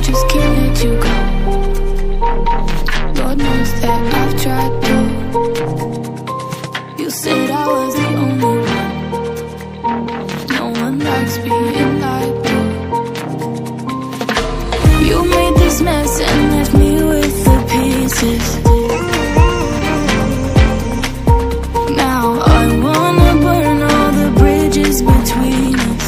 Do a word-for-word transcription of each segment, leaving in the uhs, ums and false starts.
just can't let you go. Lord knows that I've tried to. You said I was the only one. No one likes being lied to. You made this mess and left me with the pieces. Now I wanna burn all the bridges between us.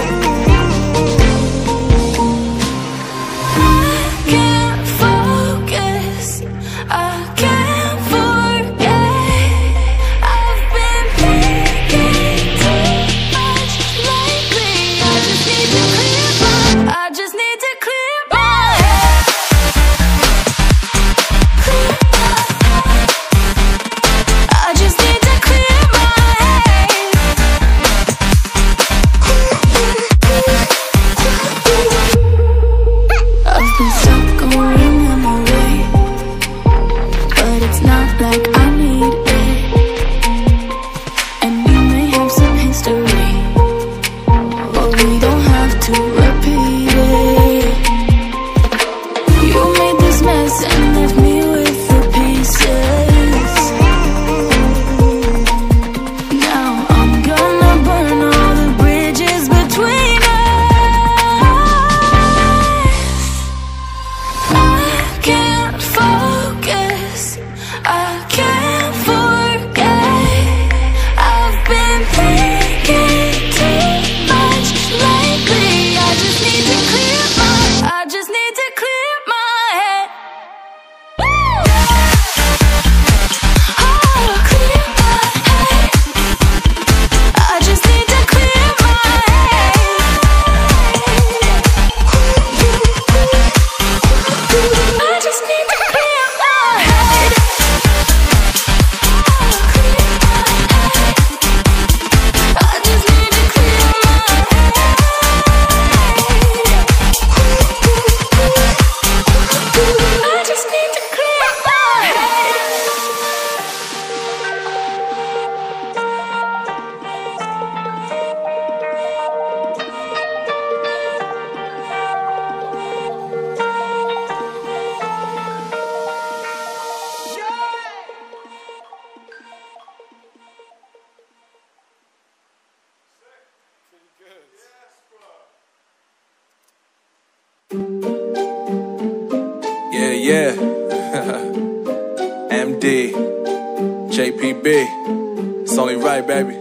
Yeah, yeah. M D, J P B. It's only right, baby.